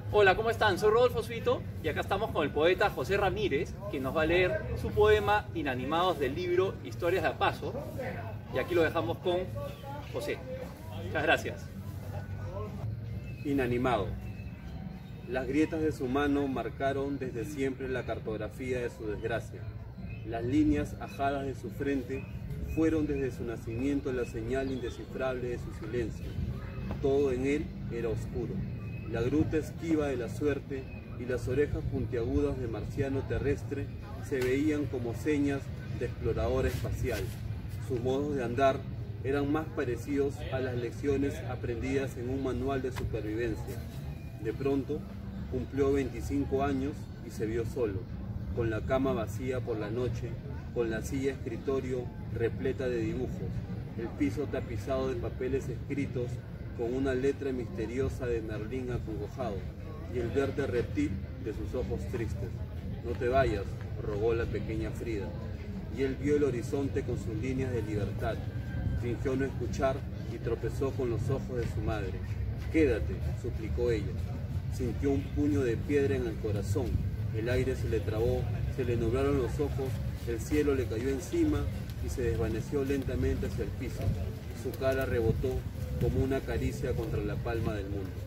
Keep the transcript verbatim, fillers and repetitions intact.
Hola, ¿cómo están? Soy Rodolfo Suito y acá estamos con el poeta José Ramírez, quien nos va a leer su poema Inanimados del libro Historias de a Paso. Y aquí lo dejamos con José. Muchas gracias. Inanimado. Las grietas de su mano marcaron desde siempre la cartografía de su desgracia. Las líneas ajadas de su frente fueron desde su nacimiento la señal indescifrable de su silencio. Todo en él era oscuro. La gruta esquiva de la suerte y las orejas puntiagudas de marciano terrestre se veían como señas de explorador espacial. Sus modos de andar eran más parecidos a las lecciones aprendidas en un manual de supervivencia. De pronto, cumplió veinticinco años y se vio solo, con la cama vacía por la noche, con la silla escritorio repleta de dibujos, el piso tapizado de papeles escritos con una letra misteriosa de Merlín acongojado y el verde reptil de sus ojos tristes. «No te vayas», rogó la pequeña Frida, y él vio el horizonte con sus líneas de libertad. Fingió no escuchar y tropezó con los ojos de su madre. «Quédate», suplicó ella. Sintió un puño de piedra en el corazón, el aire se le trabó, se le nublaron los ojos, el cielo le cayó encima y se desvaneció lentamente hacia el piso. Su cara rebotó como una caricia contra la palma del mundo.